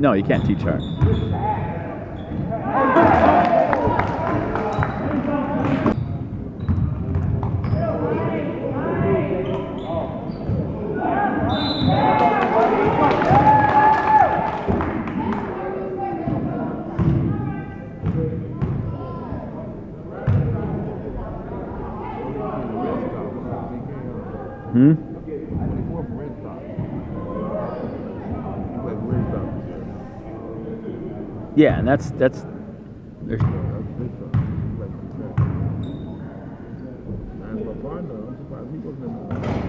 No, you can't teach her. Hmm? Yeah, and that's there's my partner. I'm surprised he wasn't in the